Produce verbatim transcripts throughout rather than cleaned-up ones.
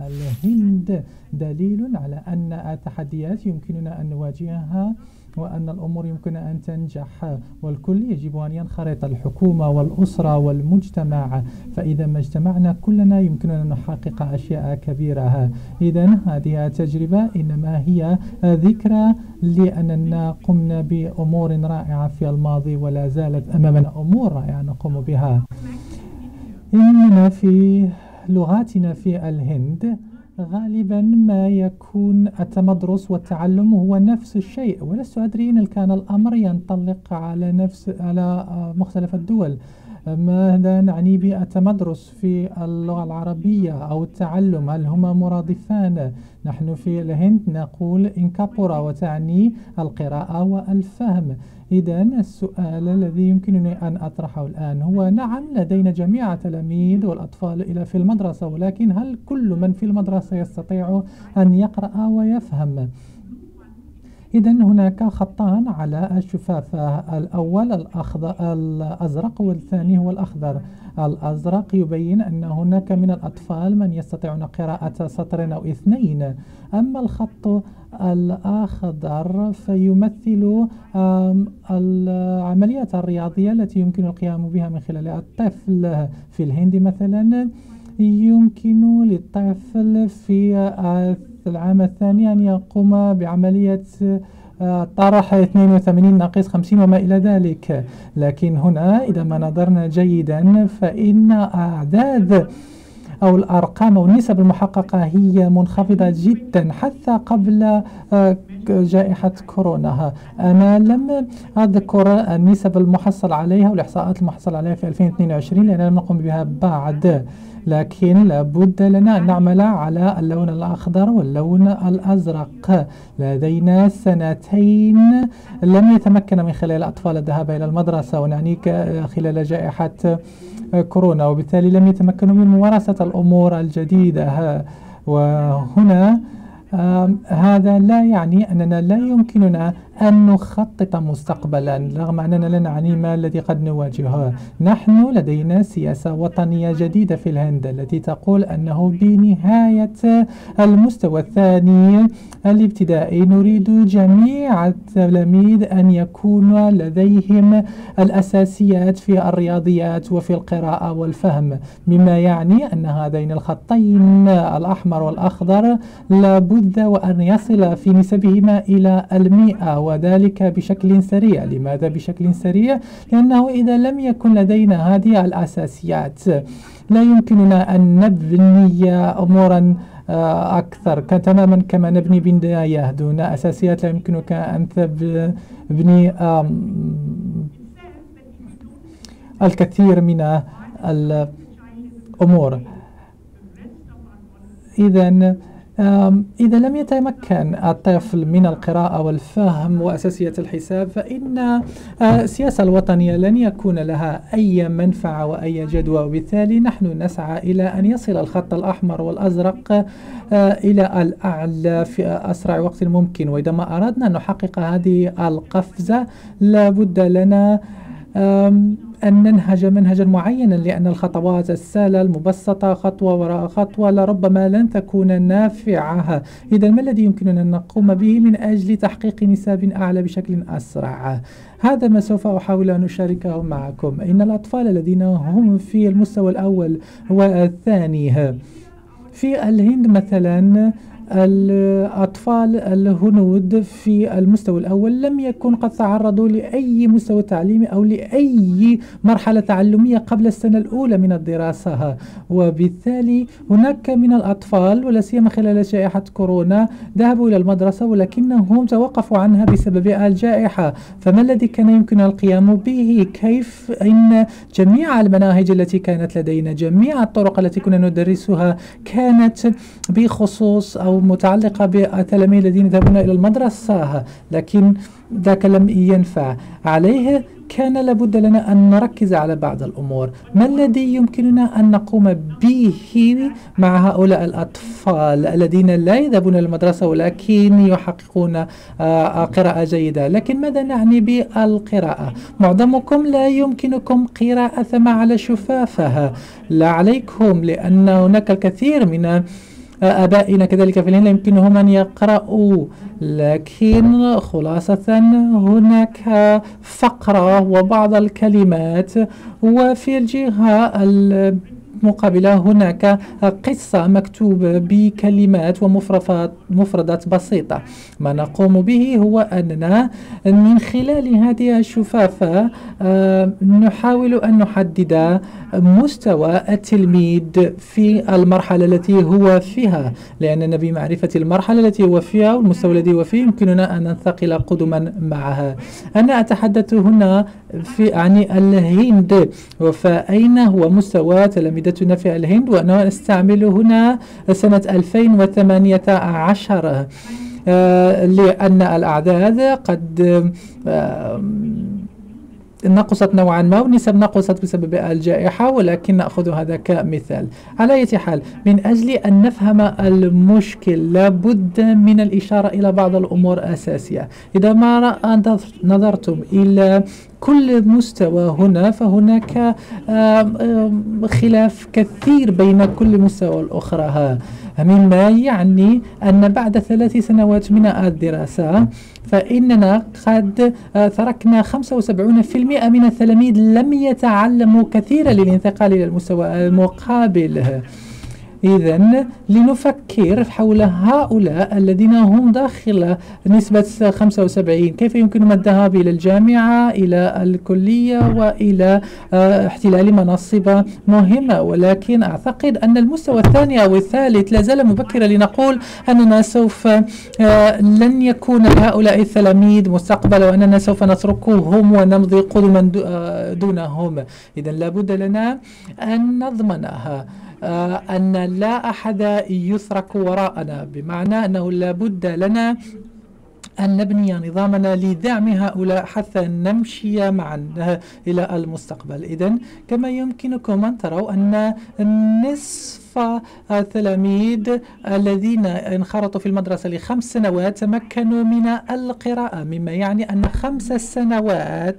الهند دليل على أن التحديات يمكننا أن نواجهها وأن الأمور يمكن أن تنجح، والكل يجب أن ينخرط، الحكومة والأسرة والمجتمع، فإذا ما اجتمعنا كلنا يمكننا أن نحقق أشياء كبيرة. إذن هذه التجربة إنما هي ذكرى لأننا قمنا بأمور رائعة في الماضي ولا زالت أمامنا أمور رائعة نقوم بها. إننا في لغاتنا في الهند غالبا ما يكون التمدرس والتعلم هو نفس الشيء، ولست أدري إن كان الأمر ينطلق على نفس على مختلف الدول. ماذا نعني بالتمدرس في اللغة العربية أو التعلم؟ هل هما مرادفان؟ نحن في الهند نقول إنكابورا وتعني القراءة والفهم. إذن السؤال الذي يمكنني أن أطرحه الآن هو نعم لدينا جميع التلاميذ والأطفال إلى في المدرسة، ولكن هل كل من في المدرسة يستطيع أن يقرأ ويفهم؟ إذن هناك خطان على الشفافة، الأول الأخضر الأزرق والثاني هو الأخضر. الأزرق يبين أن هناك من الأطفال من يستطيعون قراءة سطر أو اثنين، أما الخط الأخضر فيمثل العمليات الرياضية التي يمكن القيام بها من خلال الطفل. في الهند مثلا يمكن للطفل في العام الثاني أن يقوم بعملية طرح اثنين وثمانين ناقص خمسين وما إلى ذلك، لكن هنا إذا ما نظرنا جيدا فإن أعداد أو الأرقام أو النسب المحققة هي منخفضة جدا حتى قبل جائحة كورونا. أنا لم أذكر النسب المحصل عليها والإحصاءات المحصل عليها في ألفين واثنين وعشرين لأننا لم نقم بها بعد، لكن لابد لنا أن نعمل على اللون الأخضر واللون الأزرق. لدينا سنتين لم يتمكن من خلال الأطفال الذهاب إلى المدرسة، ونعني خلال جائحة كورونا، وبالتالي لم يتمكنوا من ممارسة الأمور الجديدة. وهنا هذا لا يعني أننا لا يمكننا أن نخطط مستقبلا رغم أننا لا نعني ما الذي قد نواجهه. نحن لدينا سياسة وطنية جديدة في الهند التي تقول أنه بنهاية المستوى الثاني الابتدائي نريد جميع التلاميذ أن يكون لديهم الأساسيات في الرياضيات وفي القراءة والفهم، مما يعني أن هذين الخطين الأحمر والأخضر لابد وأن يصل في نسبهما إلى المئة، وذلك بشكل سريع. لماذا بشكل سريع؟ لأنه إذا لم يكن لدينا هذه الأساسيات لا يمكننا أن نبني أمورا أكثر تماما كما نبني بناية دون أساسيات. لا يمكنك أن تبني الكثير من الأمور. إذن إذا لم يتمكن الطفل من القراءة والفهم وأساسيات الحساب فإن السياسة الوطنية لن يكون لها أي منفعة وأي جدوى، وبالتالي نحن نسعى إلى أن يصل الخط الأحمر والأزرق إلى الأعلى في أسرع وقت ممكن. وإذا ما أردنا أن نحقق هذه القفزة لابد لنا أن ننهج منهجا معينا، لأن الخطوات السهلة المبسطة خطوة وراء خطوة لربما لن تكون نافعة. إذا ما الذي يمكننا أن نقوم به من أجل تحقيق نسب أعلى بشكل أسرع؟ هذا ما سوف أحاول أن أشاركه معكم. إن الأطفال الذين هم في المستوى الأول والثاني في الهند مثلا، الأطفال الهنود في المستوى الأول لم يكن قد تعرضوا لأي مستوى تعليمي أو لأي مرحلة تعلمية قبل السنة الأولى من الدراسة، وبالتالي هناك من الأطفال ولا سيما خلال جائحة كورونا ذهبوا إلى المدرسة ولكنهم توقفوا عنها بسبب الجائحة. فما الذي كان يمكن القيام به؟ كيف إن جميع المناهج التي كانت لدينا، جميع الطرق التي كنا ندرسها كانت بخصوص أو متعلقة بالتلاميذ الذين يذهبون إلى المدرسة، لكن ذاك لم ينفع. عليه كان لابد لنا أن نركز على بعض الأمور. ما الذي يمكننا أن نقوم به مع هؤلاء الأطفال الذين لا يذهبون إلى المدرسة ولكن يحققون قراءة جيدة؟ لكن ماذا نعني بالقراءة؟ معظمكم لا يمكنكم قراءة مع على شفافها، لا عليكم، لأن هناك الكثير من آبائنا كذلك في الهند يمكنهم أن يقرأوا، لكن خلاصة هناك فقرة وبعض الكلمات، وفي الجهة المقابلة هناك قصة مكتوبة بكلمات ومفردات مفردات بسيطة. ما نقوم به هو أننا من خلال هذه الشفافة نحاول أن نحدد مستوى التلميذ في المرحلة التي هو فيها، لأننا بمعرفة المرحلة التي هو فيها والمستوى الذي هو فيه يمكننا أن ننتقل قدما معها. أنا أتحدث هنا في عن الهند، فأين هو مستوى تلامذتنا في الهند، وأنا أستعمل هنا سنة ألفين وثمانية عشر لأن الأعداد قد نقصت نوعا ما والنسب نقصت بسبب الجائحة، ولكن نأخذ هذا كمثال. على أي حال، من أجل أن نفهم المشكل لابد من الإشارة إلى بعض الأمور الأساسية. إذا ما نظرتم إلى كل مستوى هنا فهناك خلاف كثير بين كل مستوى والأخرى، مما يعني أن بعد ثلاث سنوات من الدراسة فإننا قد تركنا خمسة وسبعين بالمئة من التلاميذ لم يتعلموا كثيرا للانتقال إلى المستوى المقابل. إذن لنفكر حول هؤلاء الذين هم داخل نسبة خمسة وسبعين، كيف يمكنهم الذهاب إلى الجامعة، إلى الكلية، وإلى احتلال مناصب مهمة. ولكن أعتقد أن المستوى الثاني أو الثالث لا زال مبكرا لنقول أننا سوف لن يكون لهؤلاء التلاميذ مستقبل، وأننا سوف نتركهم ونمضي قدما دونهم. إذن لابد لنا أن نضمنها أن لا أحد يترك وراءنا، بمعنى أنه لابد لنا أن نبني نظامنا لدعم هؤلاء حتى نمشي معا إلى المستقبل. إذن كما يمكنكم أن تروا أن نصف التلاميذ الذين انخرطوا في المدرسة لخمس سنوات تمكنوا من القراءة، مما يعني أن خمس سنوات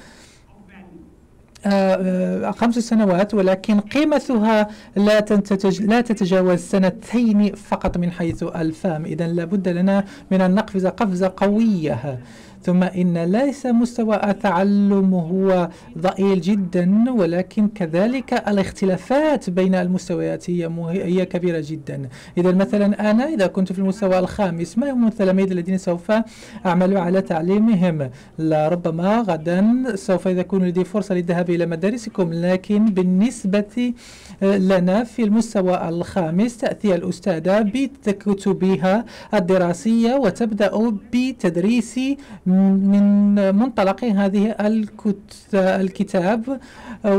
خمس سنوات ولكن قيمتها لا لا تتجاوز سنتين فقط من حيث الفهم. إذن لابد لنا من أن نقفز قفزة قوية. ثم إن ليس مستوى التعلم هو ضئيل جدا، ولكن كذلك الاختلافات بين المستويات هي هي كبيرة جدا. إذا مثلا أنا إذا كنت في المستوى الخامس، ما هم التلاميذ الذين سوف أعمل على تعليمهم؟ لربما غدا سوف يكون لدي فرصة للذهاب إلى مدارسكم، لكن بالنسبة لنا في المستوى الخامس تأتي الأستاذة بكتبها الدراسية وتبدأ بتدريس من منطلق هذه الكتاب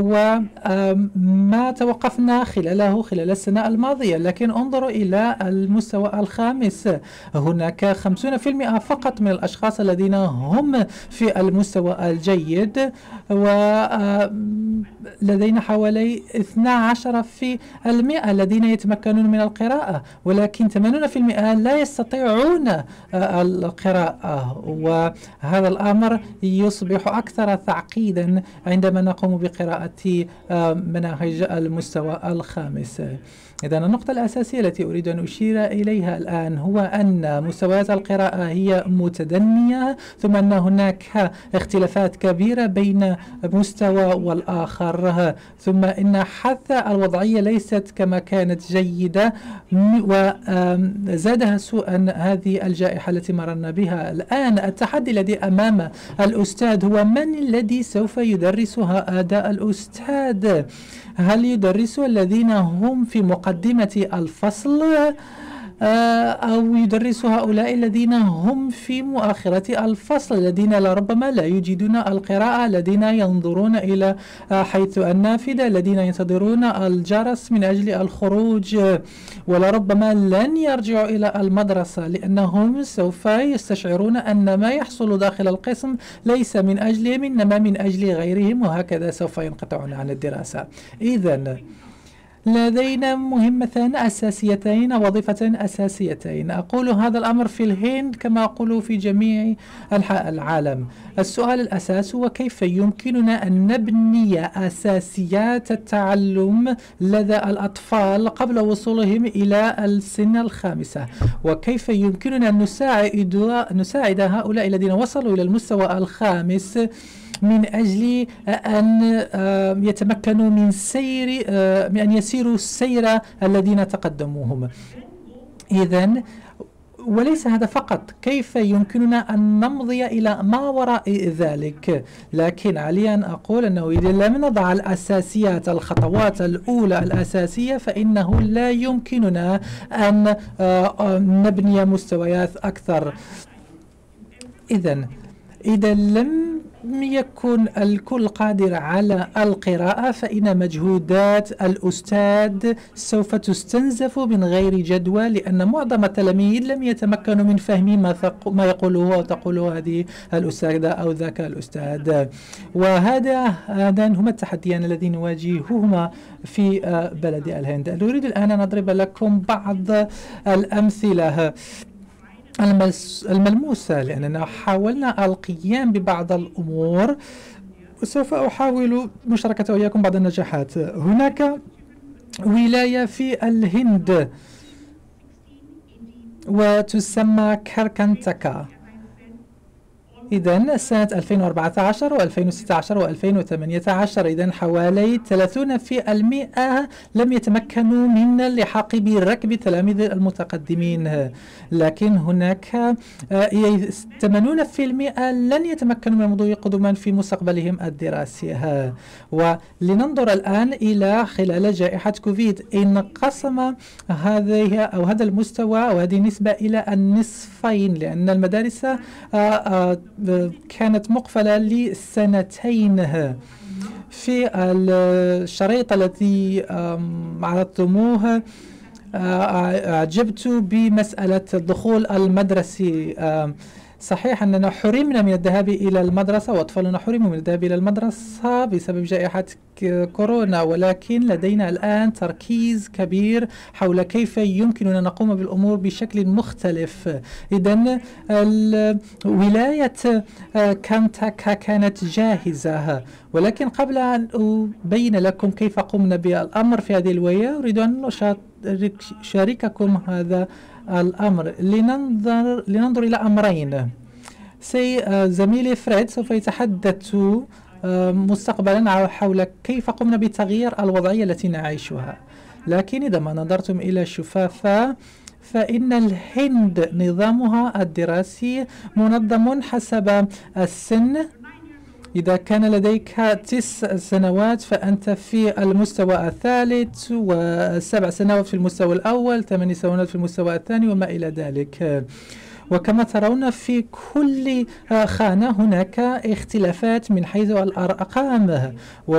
وما توقفنا خلاله خلال السنة الماضية. لكن انظروا إلى المستوى الخامس، هناك خمسين بالمئة فقط من الأشخاص الذين هم في المستوى الجيد، ولدينا حوالي اثني عشر بالمئة الذين يتمكنون من القراءة، ولكن ثمانين بالمئة لا يستطيعون القراءة. وهذا الأمر يصبح أكثر تعقيدا عندما نقوم بقراءة مناهج المستوى الخامس. إذن النقطة الأساسية التي أريد أن أشير إليها الآن هو أن مستويات القراءة هي متدنية، ثم أن هناك اختلافات كبيرة بين مستوى والآخر، ثم إن حتى الوضعية ليست كما كانت جيدة، وزادها سوءا هذه الجائحة التي مررنا بها. الآن التحدي الذي أمام الأستاذ هو من الذي سوف يدرسها أداء الأستاذ؟ هل يدرس الذين هم في مقدمة الفصل أو يدرس هؤلاء الذين هم في مؤخرة الفصل، الذين لربما لا يجيدون القراءة، الذين ينظرون إلى حيث النافذة، الذين ينتظرون الجرس من أجل الخروج، ولربما لن يرجعوا إلى المدرسة لأنهم سوف يستشعرون أن ما يحصل داخل القسم ليس من أجلهم إنما من أجل غيرهم، وهكذا سوف ينقطعون عن الدراسة. إذن لدينا مهمتان أساسيتين، وظيفتين أساسيتين. أقول هذا الأمر في الهند كما أقول في جميع أنحاء العالم. السؤال الأساس هو كيف يمكننا أن نبني أساسيات التعلم لدى الأطفال قبل وصولهم إلى السن الخامسة، وكيف يمكننا أن نساعد, نساعد هؤلاء الذين وصلوا إلى المستوى الخامس من أجل أن يتمكنوا من سير من أن يسيروا السير الذين تقدموهم. إذن وليس هذا فقط، كيف يمكننا أن نمضي إلى ما وراء ذلك، لكن علي أن أقول أنه إذا لم نضع الأساسيات، الخطوات الأولى الأساسية، فإنه لا يمكننا أن نبني مستويات أكثر. إذن إذا لم يكن الكل قادر على القراءة فإن مجهودات الأستاذ سوف تستنزف من غير جدوى، لأن معظم التلاميذ لم يتمكنوا من فهم ما, ما يقوله وتقوله هذه الأستاذة أو ذاك الأستاذ. وهذا هذان هما التحديان الذين نواجههما في بلد الهند. نريد الآن أن نضرب لكم بعض الأمثلة الملموسة، لأننا حاولنا القيام ببعض الأمور، وسوف أحاول مشاركة وإياكم بعض النجاحات. هناك ولاية في الهند وتسمى كاركانتاكا. إذن سنة ألفين وأربعة عشر وألفين وستة عشر وألفين وثمانية عشر إذن حوالي ثلاثين بالمئة لم يتمكنوا من اللحاق بركب التلاميذ المتقدمين، لكن هناك ثمانين بالمئة لن يتمكنوا من المضي قدما في مستقبلهم الدراسي. ولننظر الآن إلى خلال جائحة كوفيد، انقسم هذه أو هذا المستوى أو هذه النسبة إلى النصفين، لأن المدارس كانت مقفلة لسنتين. في الشريط التي عرضتموه أعجبت بمسألة الدخول المدرسي. صحيح أننا حرمنا من الذهاب إلى المدرسة وأطفالنا حرموا من الذهاب إلى المدرسة بسبب جائحة كورونا، ولكن لدينا الآن تركيز كبير حول كيف يمكننا نقوم بالأمور بشكل مختلف. إذن ولاية كانتاكا كانت جاهزة، ولكن قبل أن أبين لكم كيف قمنا بالأمر في هذه الولاية أريد أن أشارككم هذا الأمر. لننظر لننظر إلى أمرين. سي زميلي فريد سوف يتحدث مستقبلا حول كيف قمنا بتغيير الوضعية التي نعيشها، لكن إذا ما نظرتم إلى الشفافة فإن الهند نظامها الدراسي منظم حسب السن. إذا كان لديك تسع سنوات فأنت في المستوى الثالث، وسبع سنوات في المستوى الأول، ثمان سنوات في المستوى الثاني، وما إلى ذلك. وكما ترون في كل خانة هناك اختلافات من حيث الأرقام،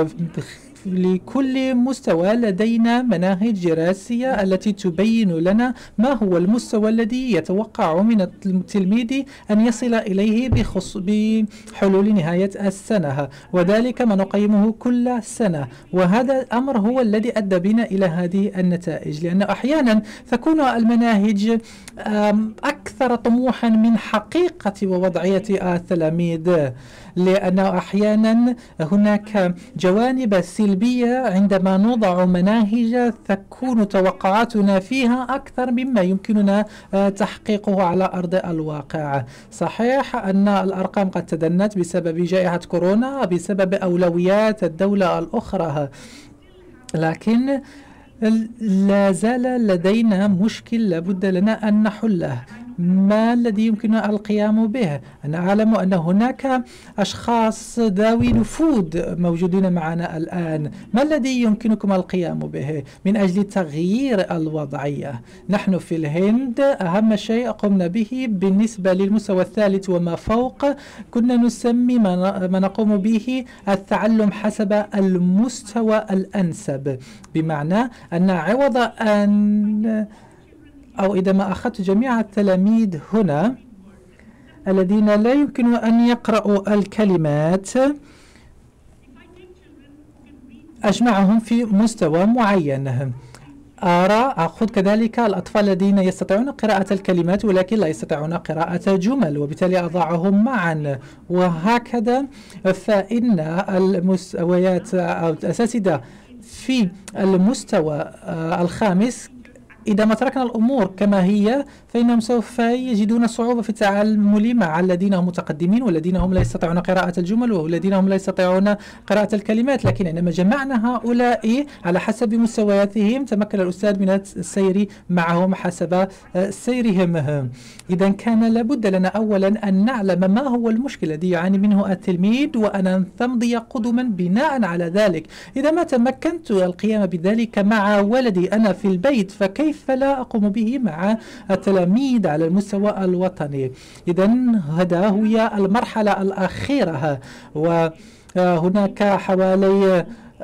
لكل مستوى لدينا مناهج دراسية التي تبين لنا ما هو المستوى الذي يتوقع من التلميذ أن يصل إليه بحلول نهاية السنة، وذلك ما نقيمه كل سنة. وهذا الأمر هو الذي أدى بنا إلى هذه النتائج، لأن أحيانا تكون المناهج أكثر طموحا من حقيقة ووضعية التلاميذ، لأن أحيانا هناك جوانب سلبية عندما نضع مناهج تكون توقعاتنا فيها أكثر مما يمكننا تحقيقه على أرض الواقع. صحيح أن الأرقام قد تدنت بسبب جائحة كورونا، بسبب أولويات الدولة الأخرى، لكن لا زال لدينا مشكل لابد لنا أن نحله. ما الذي يمكننا القيام به؟ أنا أعلم أن هناك أشخاص ذوي نفوذ موجودين معنا الآن. ما الذي يمكنكم القيام به من أجل تغيير الوضعية؟ نحن في الهند أهم شيء قمنا به بالنسبة للمستوى الثالث وما فوق كنا نسمي ما نقوم به التعلم حسب المستوى الأنسب، بمعنى أن عوض أن أو إذا ما أخذت جميع التلاميذ هنا الذين لا يمكن أن يقرأوا الكلمات، أجمعهم في مستوى معين. أرى أخذ كذلك الأطفال الذين يستطيعون قراءة الكلمات ولكن لا يستطيعون قراءة جمل، وبالتالي أضعهم معا، وهكذا. فإن المستويات أو الأساتذة في المستوى الخامس إذا ما تركنا الأمور كما هي فإنهم سوف يجدون صعوبة في التعامل مع الذين هم متقدمين والذين هم لا يستطيعون قراءة الجمل والذين هم لا يستطيعون قراءة الكلمات. لكن عندما جمعنا هؤلاء على حسب مستوياتهم تمكن الأستاذ من السير معهم حسب سيرهم. إذا كان لابد لنا أولا أن نعلم ما هو المشكل الذي يعاني منه التلميذ وأن نمضي قدما بناء على ذلك. إذا ما تمكنت القيام بذلك مع ولدي أنا في البيت فكيف لا أقوم به مع التلاميذ على المستوى الوطني؟ إذا هذا هي المرحلة الأخيرة، وهناك حوالي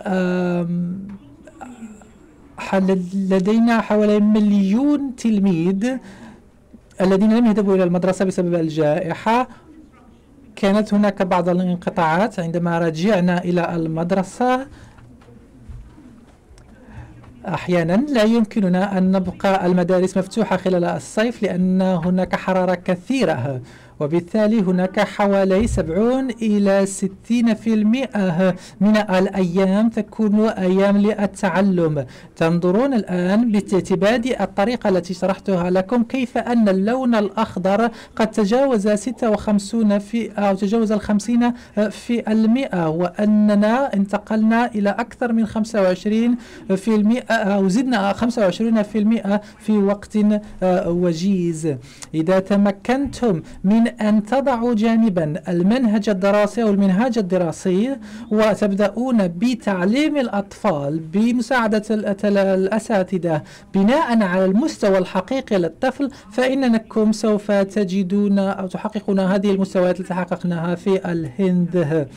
لدينا حوالي مليون تلميذ الذين لم يذهبوا إلى المدرسة بسبب الجائحة. كانت هناك بعض الانقطاعات عندما رجعنا إلى المدرسة. أحيانا لا يمكننا أن نبقى المدارس مفتوحة خلال الصيف لأن هناك حرارة كثيرة، وبالتالي هناك حوالي سبعين إلى ستين في المئة من الأيام تكون أيام للتعلم. تنظرون الآن باعتماد الطريقة التي شرحتها لكم كيف أن اللون الأخضر قد تجاوز ستة وخمسين في أو تجاوز الخمسين في المئة، وأننا انتقلنا إلى أكثر من خمسة وعشرين في المئة أو زدنا خمسة وعشرين في المئة في وقت وجيز. إذا تمكنتم من أن تضعوا جانبا المنهج الدراسي أو المنهاج الدراسي وتبدأون بتعليم الأطفال بمساعدة الأساتذة بناء على المستوى الحقيقي للطفل، فإنكم سوف تجدون أو تحققون هذه المستويات التي حققناها في الهند.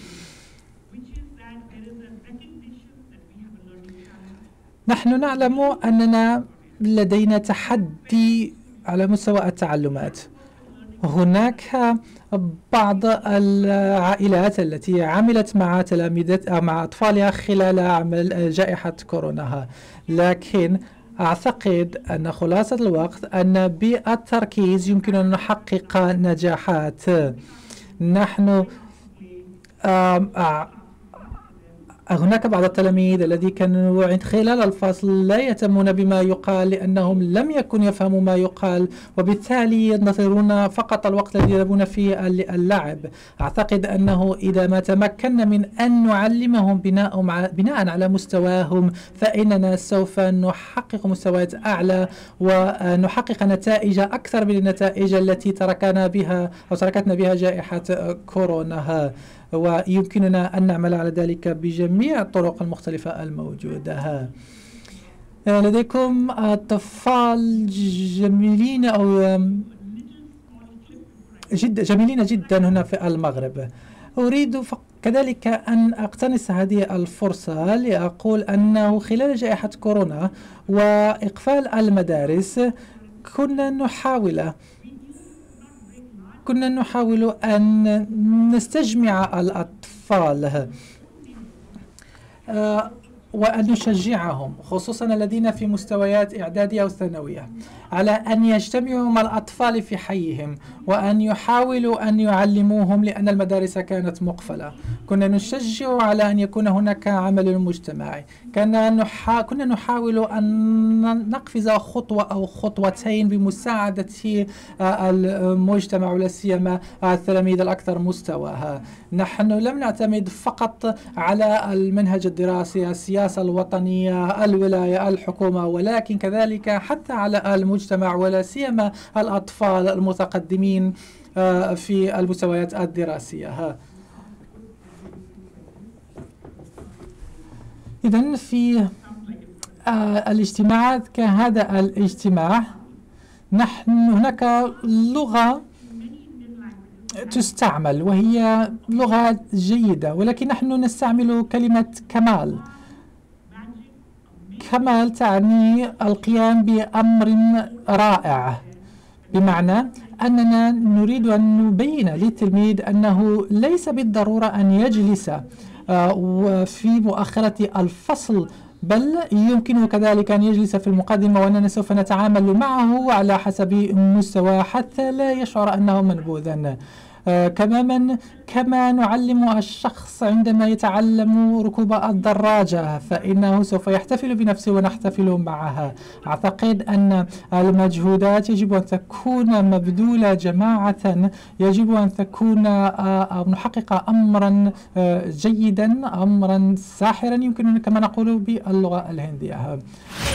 نحن نعلم أننا لدينا تحدي على مستوى التعلمات. هناك بعض العائلات التي عملت مع تلاميذ مع أطفالها خلال عمل جائحة كورونا، لكن أعتقد أن خلاصة الوقت أن بالتركيز يمكن أن نحقق نجاحات. نحن هناك بعض التلاميذ الذين كانوا خلال الفصل لا يهتمون بما يقال لأنهم لم يكونوا يفهموا ما يقال، وبالتالي ينتظرون فقط الوقت الذي يذهبون فيه اللعب. أعتقد أنه إذا ما تمكنا من أن نعلمهم بناء بناء على مستواهم فإننا سوف نحقق مستويات أعلى ونحقق نتائج أكثر من النتائج التي تركنا بها أو تركتنا بها جائحة كورونا، ويمكننا أن نعمل على ذلك بجميع الطرق المختلفة الموجودة. لديكم أطفال جميلين أو جد جميلين جدا هنا في المغرب. أريد كذلك أن أقتنص هذه الفرصة لأقول أنه خلال جائحة كورونا وإقفال المدارس كنا نحاول كنا نحاول أن نستجمع الأطفال وأن نشجعهم خصوصا الذين في مستويات إعدادية أو ثانوية على أن يجتمعوا مع الأطفال في حيهم وأن يحاولوا أن يعلموهم لأن المدارس كانت مقفلة. كنا نشجع على أن يكون هناك عمل مجتمعي. كنا نحا... كنا نحاول أن نقفز خطوة أو خطوتين بمساعدة المجتمع ولا سيما التلاميذ الأكثر مستوى. نحن لم نعتمد فقط على المنهج الدراسي، السياسة الوطنية، الولاية، الحكومة، ولكن كذلك حتى على المجتمع ولا سيما الأطفال المتقدمين في المستويات الدراسية. إذن في الاجتماعات كهذا الاجتماع نحن هناك لغة تستعمل وهي لغة جيدة، ولكن نحن نستعمل كلمة كمال. كمال تعني القيام بأمر رائع، بمعنى أننا نريد أن نبين للتلميذ أنه ليس بالضرورة أن يجلس وفي مؤخرة الفصل، بل يمكنه كذلك أن يجلس في المقدمة وأننا سوف نتعامل معه على حسب مستواه حتى لا يشعر أنه منبوذا. آه كما كما نعلم الشخص عندما يتعلم ركوب الدراجة فإنه سوف يحتفل بنفسه ونحتفل معها. أعتقد أن المجهودات يجب أن تكون مبذولة جماعة، يجب أن تكون آه أو نحقق أمرا آه جيدا، أمرا ساحرا يمكننا كما نقول باللغة الهندية.